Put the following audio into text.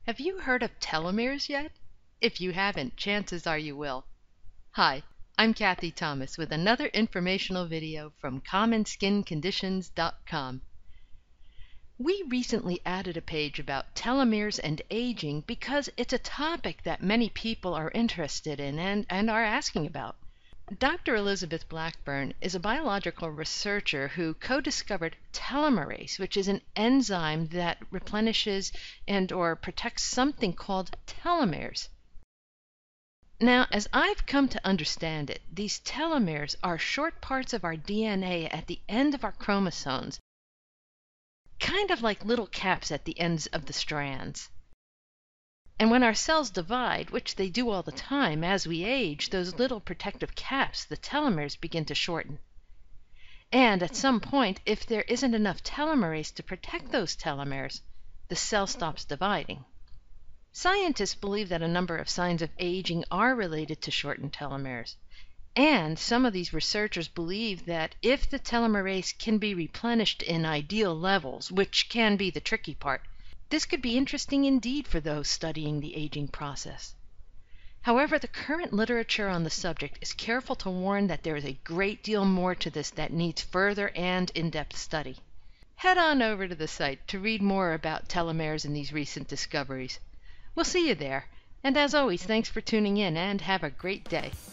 Have you heard of telomeres yet? If you haven't, chances are you will. Hi, I'm Kathy Thomas with another informational video from CommonSkinConditions.com. We recently added a page about telomeres and aging because it's a topic that many people are interested in and are asking about. Dr. Elizabeth Blackburn is a biological researcher who co-discovered telomerase, which is an enzyme that replenishes and/or protects something called telomeres. Now, as I've come to understand it, these telomeres are short parts of our DNA at the end of our chromosomes, kind of like little caps at the ends of the strands. And when our cells divide, which they do all the time as we age, those little protective caps, the telomeres, begin to shorten. And at some point, if there isn't enough telomerase to protect those telomeres, the cell stops dividing. Scientists believe that a number of signs of aging are related to shortened telomeres. And some of these researchers believe that if the telomerase can be replenished in ideal levels, which can be the tricky part, this could be interesting indeed for those studying the aging process. However, the current literature on the subject is careful to warn that there is a great deal more to this that needs further and in-depth study. Head on over to the site to read more about telomeres and these recent discoveries. We'll see you there, and as always, thanks for tuning in and have a great day.